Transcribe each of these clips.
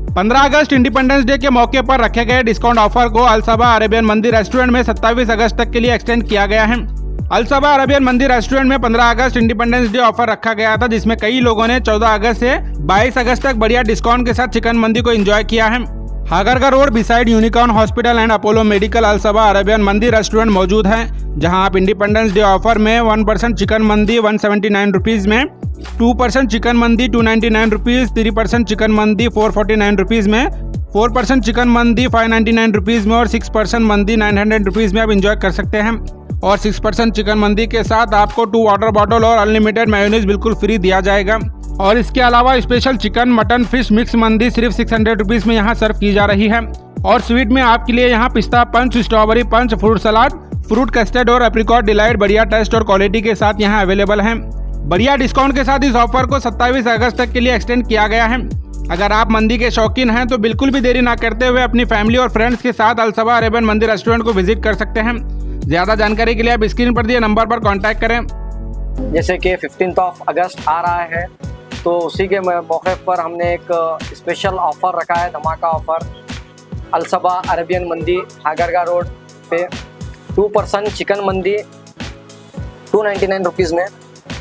15 अगस्त independence day के मौके पर रखे गए डिस्काउंट ऑफर को अलसबा अरेबियन मंदी रेस्टोरेंट में 27 अगस्त तक के लिए एक्सटेंड किया गया है। अलसबा अरेबियन मंदी रेस्टोरेंट में 15 अगस्त इंडिपेंडेंस डे ऑफर रखा गया था, जिसमें कई लोगों ने 14 अगस्त से 22 अगस्त तक बढ़िया डिस्काउंट के साथ चिकन मंदी को एंजॉय किया है। Hagarga road beside Unicorn hospital and Apollo medical Al Saba Arabian mandi restaurant मौजूद है, जहां आप इंडिपेंडेंस डे ऑफर में 1% चिकन मंदी 179 रुपीज़ में, 2% चिकन मंदी 299 रुपीज़, 3% चिकन मंदी 449 रुपीज़ में, 4% चिकन मंदी 599 रुपीज़ में और 6% मंदी 900 रुपीज़ में आप इंजॉय कर सकते हैं। और 6% चिकन मंदी के साथ आपको 2 वाटर बॉटल और अनलिमिटेड मेयोनीज बिल्कुल फ्री दिया जाएगा। और इसके अलावा special chicken mutton fish mix mandi सिर्फ 600 रुपीज़ में यहाँ सर्व की जा रही है। और स्वीट में आपके लिए यहाँ पिस्ता punch, strawberry punch, fruit salad, fruit custard और एप्रिकॉट डिलाइट बढ़िया टेस्ट और क्वालिटी के साथ यहाँ अवेलेबल हैं। बढ़िया डिस्काउंट के साथ इस ऑफर को 27 अगस्त तक के लिए एक्सटेंड किया गया है। अगर आप मंदी के शौकीन हैं तो बिल्कुल भी देरी ना करते हुए अपनी फैमिली और फ्रेंड्स के साथ अलसबा अरेबियन मंदी रेस्टोरेंट को विजिट कर सकते हैं। ज़्यादा जानकारी के लिए आप स्क्रीन पर दिए नंबर पर कांटेक्ट करें। जैसे कि 15 अगस्त आ रहा है, तो उसी के मौके पर हमने एक स्पेशल ऑफ़र रखा है, धमाका ऑफ़र। अलसबा अरेबियन मंदी हागरगा रोड पे 2% चिकन मंदी 299 रुपीज़ में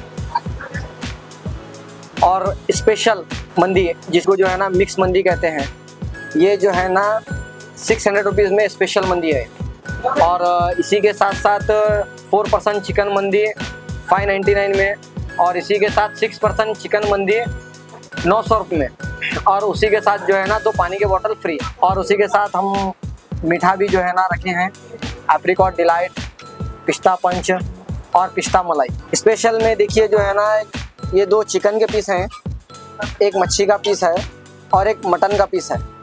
और स्पेशल मंदी, जिसको जो है ना मिक्स मंदी कहते हैं, ये जो है ना 600 रुपीज़ में स्पेशल मंदी है। और इसी के साथ साथ 4% चिकन मंदी 599 में और इसी के साथ 6% चिकन मंदी 900 रुपये में और उसी के साथ जो है ना 2 पानी के बोतल फ्री। और उसी के साथ हम मीठा भी जो है ना रखे हैं, एप्रिकॉट डिलाइट, पिस्ता पंच और पिस्ता मलाई। स्पेशल में देखिए जो है ना ये 2 चिकन के पीस हैं, एक मच्छी का पीस है और एक मटन का पीस है।